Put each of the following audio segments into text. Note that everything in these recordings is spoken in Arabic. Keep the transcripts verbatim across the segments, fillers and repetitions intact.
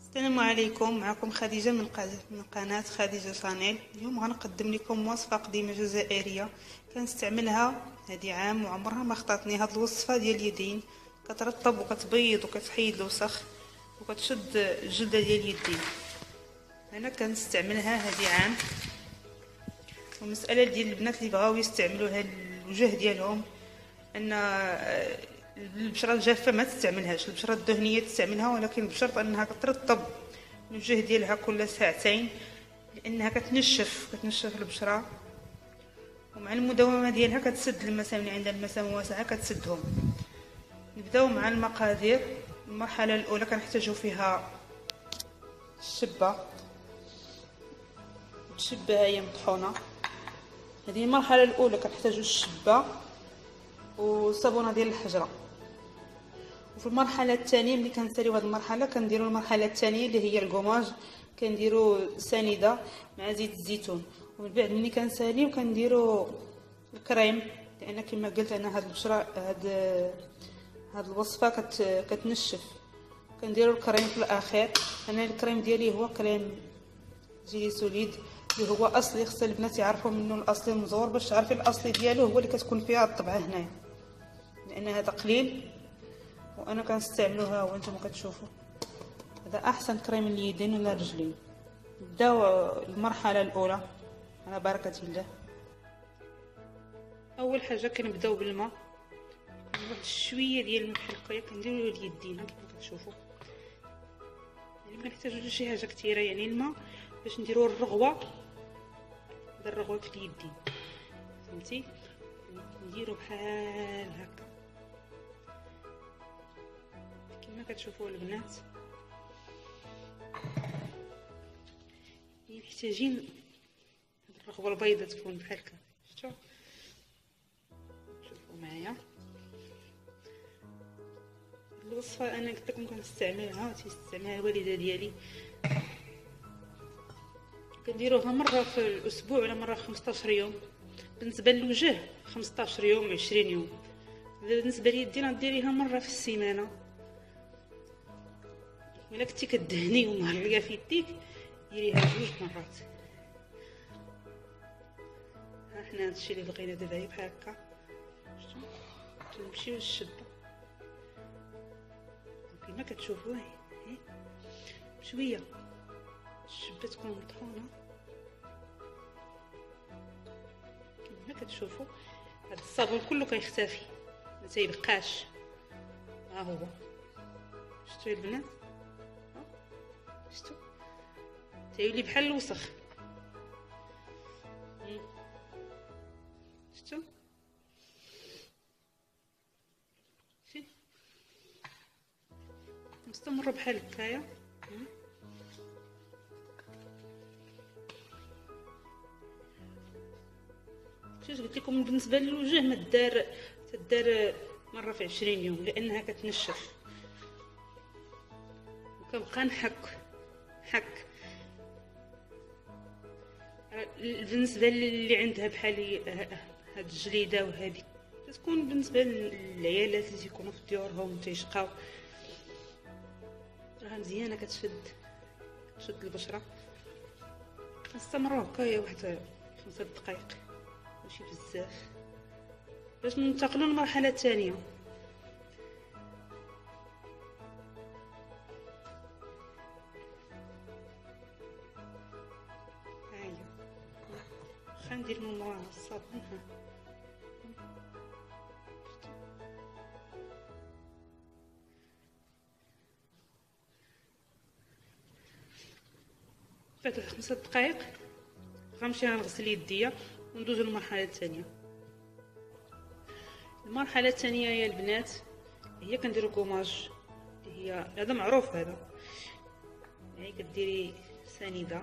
السلام عليكم. معكم خديجة من قناة من قناة خديجة شانيل. اليوم غنقدم لكم وصفة قديمة جزائرية كنستعملها هذه عام وعمرها ما خطاتني. هاد الوصفة ديال اليدين كترطب وكتبيض وكتحيد الوسخ وكتشد الجلدة ديال اليدين. انا كنستعملها هذه عام، والمسألة ديال البنات اللي بغاو يستعملوها الوجه ديالهم ان البشره الجافه ما تستعملهاش، البشره الدهنيه تستعملها، ولكن بشرط انها كترطب الوجه ديالها كل ساعتين لانها كتنشف كتنشف البشره، ومع المداومه ديالها كتسد المسام اللي عندها المسام واسعه كتسدهم. نبداو مع المقادير. المرحله الاولى كنحتاجو فيها الشبه. الشبه هي مطحونه. هذه المرحله الاولى كنحتاجو الشبه والصابونه ديال الحجره. وفي المرحله الثانيه ملي كنساليو هذه المرحله كنديروا المرحله الثانيه اللي هي الكوماج، كنديروا سنيده مع زيت الزيتون. ومن بعد ملي كنساليو كنديروا الكريم، لان كما قلت انا هاد البشره هاد هاد الوصفه كت كتنشف. كنديروا الكريم في الاخير. انا الكريم ديالي هو كريم جيلي سوليد اللي هو اصلي، خص البنات يعرفوا منه الاصلي المزور باش تعرفي الاصلي ديالو هو اللي كتكون فيها الطبعه هنايا، لان هذا قليل وانا كنستعملوها وانتم كتشوفوا. هذا احسن كريم اليدين ولا الرجلين. نبداو المرحله الاولى على بركه الله. اول حاجه كنبداو بالماء، واحد شويه ديال الملح القيا كنديروا اليدين كما كتشوفوا، يعني ما كنحتاجوش شي حاجه كثيره، يعني الماء باش نديروا الرغوه. هذا الرغوه في اليدين فهمتي، نديروا بحال هكا كما كتشوفوا البنات. محتاجين هاد الرغوه البيضاء تكون بحال هكا، شفتوا؟ شوفوا معايا الوصفه انا قلت لكم كنستعملها تيستعملها الوالده ديالي. كنديروها مره في الاسبوع ولا مره في خمسطاش يوم. بالنسبه للوجه خمسطاش يوم عشرين يوم. بالنسبه ليدينا ديريها مره في السيمانه. ولا كنتي كدهني ومهليه في يديك ديريها جوج مرات. ها حنا هادشي اللي بغينا دابا بحال هكا. شفتوا تنمشيو للشبه كما كتشوفوا هي بشويه. الشبه تكون مطحونه كما كتشوفوا. هاد الصابون كله كيختفي ما تيبقاش. ها هو شفتوا البنات، شفتوا تيولي بحال الوسخ. شفتوا شي مستمر بحال هكايا. شوف قلت لكم بالنسبه للوجه ما دار تدار مره في عشرين يوم لانها كتنشف وكنبقى نحك حك. بالنسبه اللي عندها بحالي هاد الجليده وهذه تكون بالنسبه للعيالات اللي تيكونوا في ديورهم تيشقاو راها مزيانه كتشد تشد البشره. نستمروا هكايا واحد خمسة دقائق ماشي بزاف باش ننتقلوا للمرحله الثانيه. ندير من موراها الصابون. بعد خمسة دقائق غنمشي نغسل يديا وندوزو للمرحله الثانيه. المرحله الثانيه يا البنات هي كنديرو كوماج، اللي هي هذا معروف، هذا يعني كديري سنيده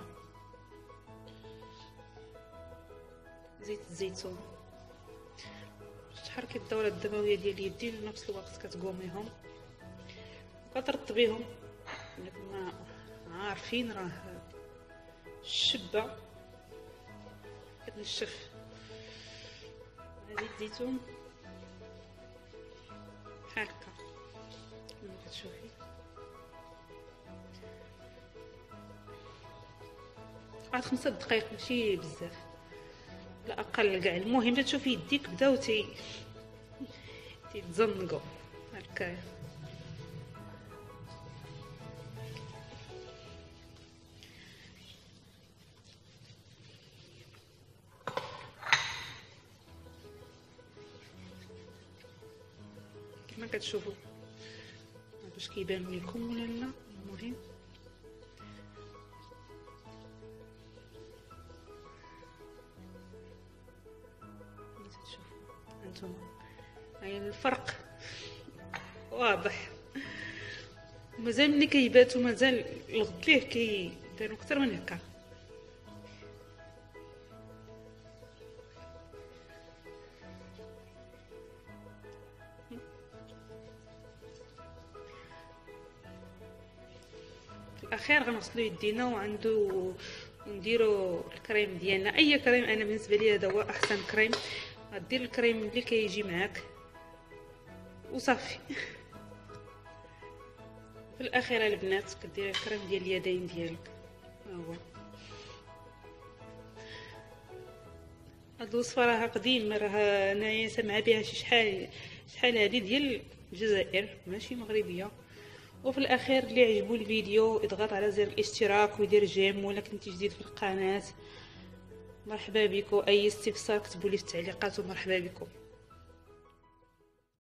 زيت الزيتون باش تحركي الدوره الدمويه ديال اليدين في نفس الوقت كتقوميهم وكترطبيهم. كما عارفين راه الشبه كتنشف. زيت الزيتون بحال هكا كما كتشوفي. واحد خمسة دقائق ماشي بزاف، لا اقل كاع. المهم تشوفي يديك بداو تي تيتزنقوا هكايا. كما كتشوفوا باش كيبانوا لكم ولا لا. المهم تشوفوا انتم هاي الفرق واضح. مازال ملي كيباتوا مازال الغد ليه كيبانوا اكثر من هكا. في الاخير غنغسلو يدينا وعنده ونديرو الكريم ديالنا. اي كريم، انا بالنسبه لي هذا هو احسن كريم. غدير الكريم اللي كيجي معاك وصافي. في الاخير البنات كديري الكريم ديال اليدين ديالك. ها هو هاد الوصفه راه قديمه، راه انايا سامعه بها شي شحال شحال هادي ديال الجزائر ماشي مغربيه. وفي الاخير اللي عجبو الفيديو يضغط على زر الاشتراك ويدير جيم، ولا كنتي جديد في القناه مرحبا بكم. اي استفسار كتبوا لي في التعليقات ومرحبا بكم.